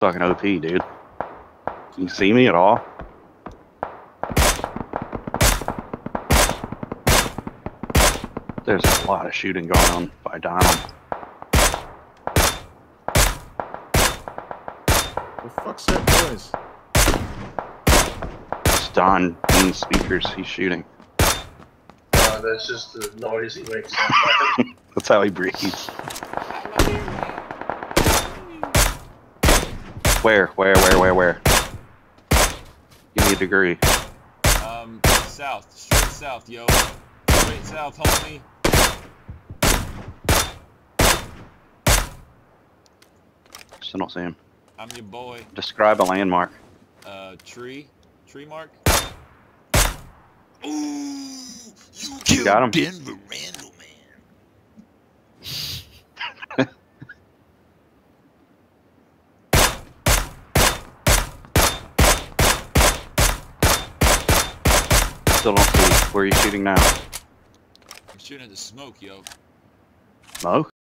Fucking OP, dude. Can you see me at all? There's a lot of shooting going on by Donald. The fuck's that noise? It's Don in the speakers. He's shooting. That's just the noise he makes. That's how he breathes. Where? Give me a degree. South. Straight south, yo. Straight south, homie. Still don't see him. I'm your boy. Describe a landmark. Tree mark. Ooh, you You got him. killed Denver Randall, man. Still don't see. Where are you shooting now? I'm shooting at the smoke, yo. Smoke?